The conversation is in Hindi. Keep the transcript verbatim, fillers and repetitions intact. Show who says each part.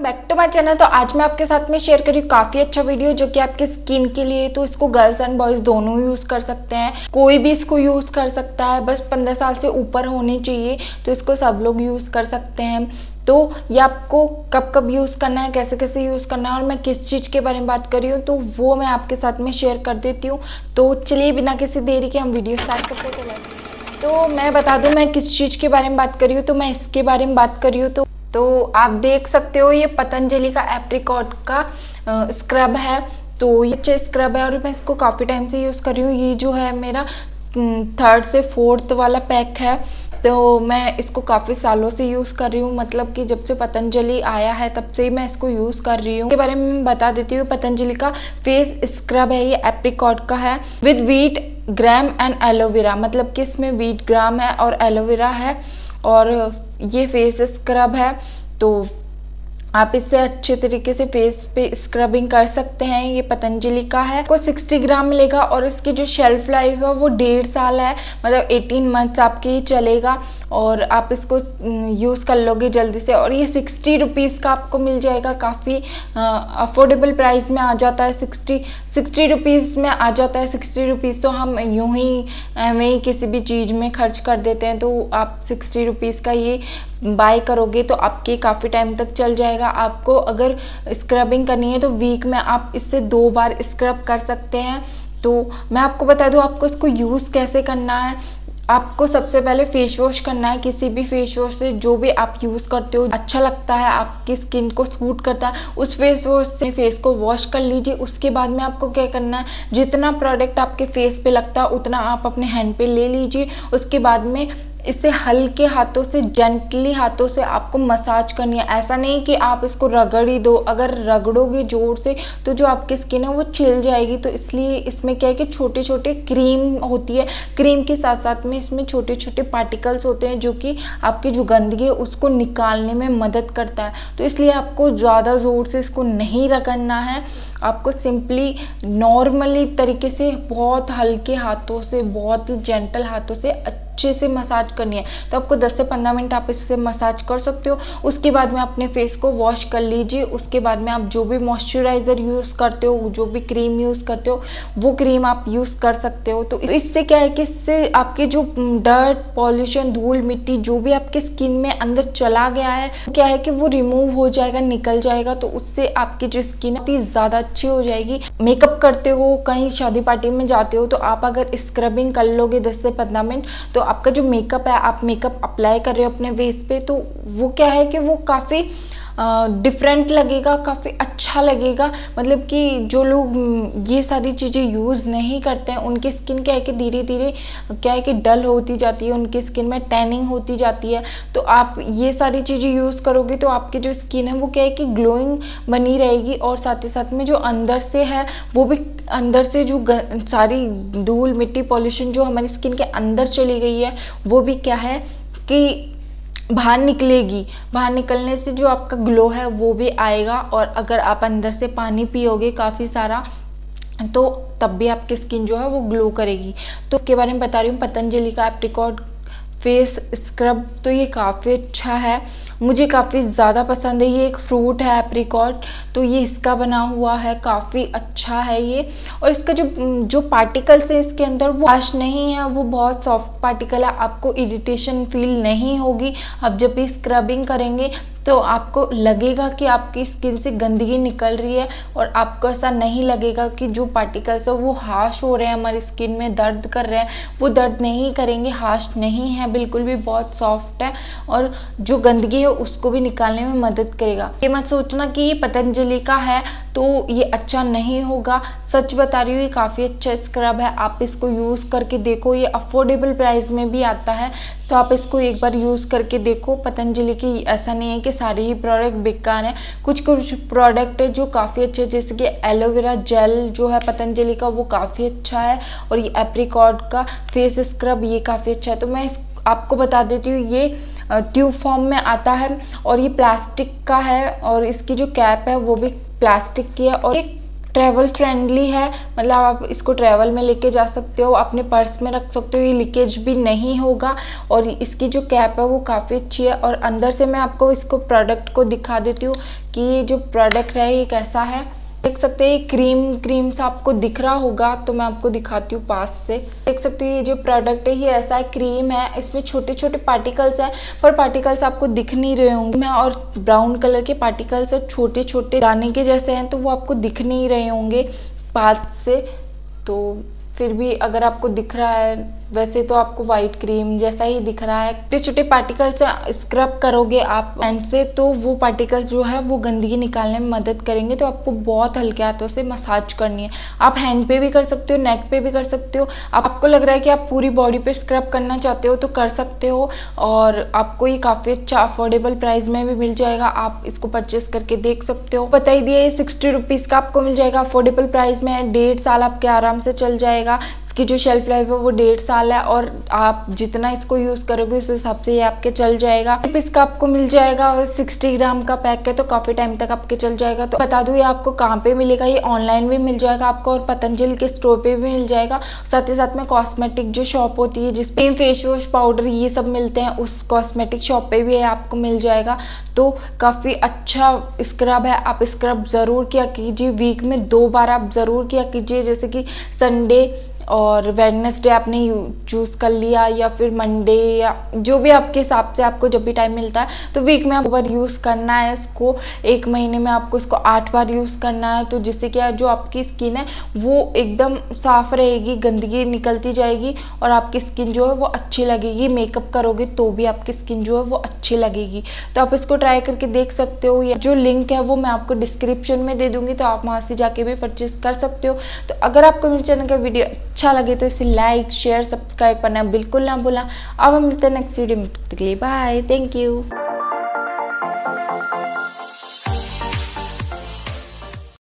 Speaker 1: Back to my channel. तो आज मैं आपके साथ में शेयर कर रही हूँ काफ़ी अच्छा वीडियो जो कि आपके स्किन के लिए, तो इसको गर्ल्स एंड बॉयज़ दोनों यूज़ कर सकते हैं। कोई भी इसको यूज़ कर सकता है, बस पंद्रह साल से ऊपर होनी चाहिए, तो इसको सब लोग यूज़ कर सकते हैं। तो ये आपको कब कब यूज़ करना है, कैसे कैसे यूज़ करना है और मैं किस चीज़ के बारे में बात कर रही हूँ, तो वो मैं आपके साथ में शेयर कर देती हूँ। तो चलिए बिना किसी देरी के हम वीडियो स्टार्ट करते चले। तो मैं बता दूँ मैं किस चीज़ के बारे में बात कर रही हूँ, तो मैं इसके बारे में बात कर रही हूँ। तो तो आप देख सकते हो ये पतंजलि का एप्रिकॉट का स्क्रब है। तो ये अच्छा स्क्रब है और मैं इसको काफ़ी टाइम से यूज़ कर रही हूँ। ये जो है मेरा थर्ड से फोर्थ वाला पैक है। तो मैं इसको काफ़ी सालों से यूज़ कर रही हूँ, मतलब कि जब से पतंजलि आया है तब से ही मैं इसको यूज़ कर रही हूँ। इसके बारे में बता देती हूँ। पतंजलि का फेस स्क्रब है, ये एप्रिकॉट का है with wheat germ and aloe vera, मतलब कि इसमें वीट ग्राम है और एलोवेरा है और ये फेस स्क्रब है। तो आप इससे अच्छे तरीके से फेस पे स्क्रबिंग कर सकते हैं। ये पतंजलि का है, को साठ ग्राम मिलेगा और इसकी जो शेल्फ लाइफ है वो डेढ़ साल है, मतलब अठारह मंथ्स आपके चलेगा और आप इसको यूज़ कर लोगे जल्दी से। और ये सिक्सटी रुपीज़ का आपको मिल जाएगा, काफ़ी अफोर्डेबल प्राइस में आ जाता है। सिक्सटी सिक्सटी रुपीज़ में आ जाता है। सिक्सटी रुपीज़ तो हम यूं ही हमें किसी भी चीज़ में खर्च कर देते हैं, तो आप सिक्सटी रुपीज़ का ये बाय करोगे तो आपके काफ़ी टाइम तक चल जाएगा। आपको अगर स्क्रबिंग करनी है तो वीक में आप इससे दो बार स्क्रब कर सकते हैं। तो मैं आपको बता दूं आपको इसको यूज़ कैसे करना है। आपको सबसे पहले फेस वॉश करना है। किसी भी फेस वॉश से जो भी आप यूज़ करते हो अच्छा लगता है, आपकी स्किन को सूट करता है, उस फेस वॉश से फेस को वॉश कर लीजिए। उसके बाद में आपको क्या करना है, जितना प्रोडक्ट आपके फेस पे लगता है उतना आप अपने हैंड पे ले लीजिए। उसके बाद में इसे हल्के हाथों से, जेंटली हाथों से आपको मसाज करनी है। ऐसा नहीं कि आप इसको रगड़ ही दो, अगर रगड़ोगे जोर से तो जो आपकी स्किन है वो छिल जाएगी। तो इसलिए इसमें क्या है कि छोटे छोटे क्रीम होती है, क्रीम के साथ साथ में इसमें छोटे छोटे पार्टिकल्स होते हैं जो कि आपकी जो गंदगी है उसको निकालने में मदद करता है। तो इसलिए आपको ज़्यादा ज़ोर से इसको नहीं रगड़ना है, आपको सिंपली नॉर्मली तरीके से बहुत हल्के हाथों से, बहुत ही जेंटल हाथों से अच्छे से मसाज करनी है। तो आपको दस से पंद्रह मिनट आप इससे मसाज कर सकते हो। उसके बाद में अपने फेस को वॉश कर लीजिए। उसके बाद में आप जो भी मॉइस्चराइज़र यूज़ करते हो, जो भी क्रीम यूज़ करते हो, वो क्रीम आप यूज़ कर सकते हो। तो इससे क्या है कि इससे आपके जो डर्ट, पॉल्यूशन, धूल मिट्टी जो भी आपके स्किन में अंदर चला गया है क्या है कि वो रिमूव हो जाएगा, निकल जाएगा। तो उससे आपकी जो स्किन है ज़्यादा अच्छी हो जाएगी। मेकअप करते हो, कहीं शादी पार्टी में जाते हो, तो आप अगर स्क्रबिंग कर लोगे दस से पंद्रह मिनट तो आपका जो मेकअप है, आप मेकअप अप्लाई कर रहे हो अपने फेस पे, तो वो क्या है कि वो काफ़ी डिफरेंट लगेगा, काफ़ी अच्छा लगेगा। मतलब कि जो लोग ये सारी चीज़ें यूज़ नहीं करते हैं उनकी स्किन क्या है कि धीरे धीरे क्या है कि डल होती जाती है, उनकी स्किन में टैनिंग होती जाती है। तो आप ये सारी चीज़ें यूज़ करोगे तो आपकी जो स्किन है वो क्या है कि ग्लोइंग बनी रहेगी और साथ ही साथ में जो अंदर से है वो भी, अंदर से जो सारी धूल मिट्टी पॉल्यूशन जो हमारी स्किन के अंदर चली गई है वो भी क्या है कि बाहर निकलेगी। बाहर निकलने से जो आपका ग्लो है वो भी आएगा। और अगर आप अंदर से पानी पियोगे काफ़ी सारा तो तब भी आपकी स्किन जो है वो ग्लो करेगी। तो इसके बारे में बता रही हूँ। पतंजलि का एप्रिकॉट फेस स्क्रब, तो ये काफ़ी अच्छा है, मुझे काफ़ी ज़्यादा पसंद है। ये एक फ्रूट है एप्रिकॉट, तो ये इसका बना हुआ है, काफ़ी अच्छा है ये। और इसका जो जो पार्टिकल्स है इसके अंदर वो हार्श नहीं है, वो बहुत सॉफ्ट पार्टिकल है। आपको इरिटेशन फील नहीं होगी। आप जब भी स्क्रबिंग करेंगे तो आपको लगेगा कि आपकी स्किन से गंदगी निकल रही है और आपको ऐसा नहीं लगेगा कि जो पार्टिकल्स है वो हार्श हो रहे हैं, हमारी स्किन में दर्द कर रहे हैं, वो दर्द नहीं करेंगे, हार्श नहीं है, बिल्कुल भी बहुत सॉफ्ट है और जो गंदगी है उसको भी निकालने में मदद करेगा। ये मत सोचना कि ये पतंजलि का है तो ये अच्छा नहीं होगा, सच बता रही हूँ ये काफ़ी अच्छा स्क्रब है। आप इसको यूज़ करके देखो, ये अफोर्डेबल प्राइस में भी आता है, तो आप इसको एक बार यूज़ करके देखो। पतंजलि की ऐसा नहीं है कि सारे ही प्रोडक्ट बेकार हैं, कुछ कुछ प्रोडक्ट है जो काफ़ी अच्छे, जैसे कि एलोवेरा जेल जो है पतंजलि का वो काफ़ी अच्छा है और ये एप्रिकॉट का फेस स्क्रब ये काफ़ी अच्छा है। तो मैं इस आपको बता देती हूँ ये ट्यूब फॉर्म में आता है और ये प्लास्टिक का है और इसकी जो कैप है वो भी प्लास्टिक की है और एक ट्रैवल फ्रेंडली है, मतलब आप इसको ट्रैवल में लेके जा सकते हो, अपने पर्स में रख सकते हो, ये लीकेज भी नहीं होगा। और इसकी जो कैप है वो काफ़ी अच्छी है। और अंदर से मैं आपको इसको प्रोडक्ट को दिखा देती हूँ कि ये जो प्रोडक्ट है ये कैसा है। देख सकते हैं ये क्रीम क्रीम सा आपको दिख रहा होगा, तो मैं आपको दिखाती हूँ पास से। देख सकते हैं ये जो प्रोडक्ट है ये ऐसा है, क्रीम है, इसमें छोटे छोटे पार्टिकल्स हैं, पर पार्टिकल्स आपको दिख नहीं रहे होंगे मैं और ब्राउन कलर के पार्टिकल्स है, छोटे छोटे दाने के जैसे हैं, तो वो आपको दिख नहीं रहे होंगे पास से। तो फिर भी अगर आपको दिख रहा है, वैसे तो आपको वाइट क्रीम जैसा ही दिख रहा है। छोटे छोटे पार्टिकल्स स्क्रब करोगे आप हैंड से तो वो पार्टिकल्स जो है वो गंदगी निकालने में मदद करेंगे। तो आपको बहुत हल्के हाथों से मसाज करनी है। आप हैंड पे भी कर सकते हो, नेक पे भी कर सकते हो। आपको लग रहा है कि आप पूरी बॉडी पे स्क्रब करना चाहते हो तो कर सकते हो। और आपको ये काफ़ी अच्छा अफोर्डेबल प्राइस में भी मिल जाएगा, आप इसको परचेस करके देख सकते हो। बता ही दिया ये सिक्सटी रुपीज़ का आपको मिल जाएगा, अफोर्डेबल प्राइस में है। डेढ़ साल आपके आराम से चल जाएगा। इसकी जो शेल्फ लाइफ है वो डेढ़ साल है और आप जितना इसको यूज़ करोगे उस हिसाब से ये आपके चल जाएगा। इसका आपको मिल जाएगा और सिक्सटी ग्राम का पैक है तो काफ़ी टाइम तक आपके चल जाएगा। तो बता दूँ ये आपको कहाँ पे मिलेगा, ये ऑनलाइन भी मिल जाएगा आपको और पतंजलि के स्टोर पे भी मिल जाएगा। साथ ही साथ में कॉस्मेटिक जो शॉप होती है जिसपे फेस वॉश पाउडर ये सब मिलते हैं उस कॉस्मेटिक शॉप पे भी आपको मिल जाएगा। तो काफ़ी अच्छा स्क्रब है, आप स्क्रब ज़रूर किया कीजिए। वीक में दो बार आप ज़रूर किया कीजिए, जैसे कि संडे और वेडनेसडे आपने चूज़ कर लिया या फिर मंडे या जो भी आपके हिसाब से आपको जब भी टाइम मिलता है। तो वीक में आप बार यूज़ करना है इसको, एक महीने में आपको इसको आठ बार यूज़ करना है। तो जिससे क्या जो आपकी स्किन है वो एकदम साफ रहेगी, गंदगी निकलती जाएगी और आपकी स्किन जो है वो अच्छी लगेगी। मेकअप करोगे तो भी आपकी स्किन जो है वो अच्छी लगेगी। तो आप इसको ट्राई करके देख सकते हो। या जो लिंक है वो मैं आपको डिस्क्रिप्शन में दे दूँगी, तो आप वहाँ से जाके भी परचेज कर सकते हो। तो अगर आपको मेरे चैनल का वीडियो अच्छा लगे तो इसे लाइक शेयर सब्सक्राइब करना बिल्कुल ना भूलना। अब हम मिलते हैं नेक्स्ट वीडियो में, तब तक के लिए बाय, थैंक यू।